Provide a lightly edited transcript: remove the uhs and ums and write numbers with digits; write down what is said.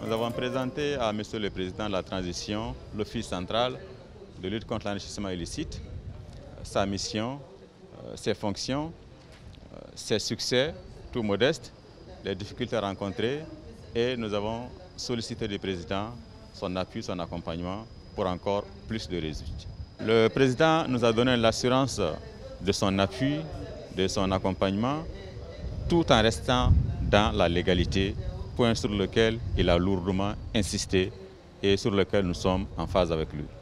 Nous avons présenté à Monsieur le Président de la Transition l'Office central de lutte contre l'enrichissement illicite, sa mission, ses fonctions, ses succès, tout modestes, les difficultés rencontrées, et nous avons sollicité du Président son appui, son accompagnement pour encore plus de résultats. Le Président nous a donné l'assurance de son appui, de son accompagnement, tout en restant dans la légalité, point sur lequel il a lourdement insisté et sur lequel nous sommes en phase avec lui.